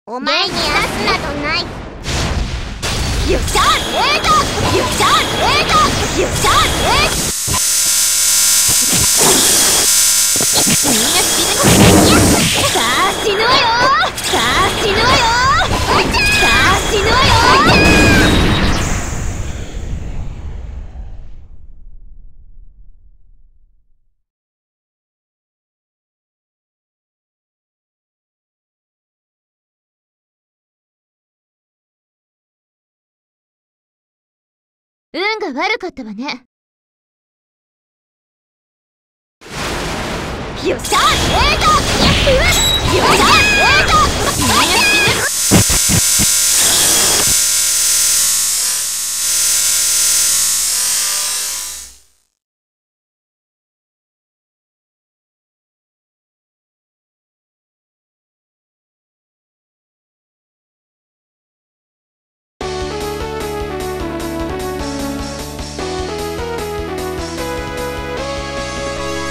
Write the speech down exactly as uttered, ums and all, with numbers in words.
お前に出すなどない。 よっしゃえーとよっしゃえーとよっしゃえーみんな死ぬぞ。さあ死ぬわよ。さあ死ぬわよ。さあ死ぬわよ。運が悪かったわね。よっしゃえーとよっしゃえーとみんな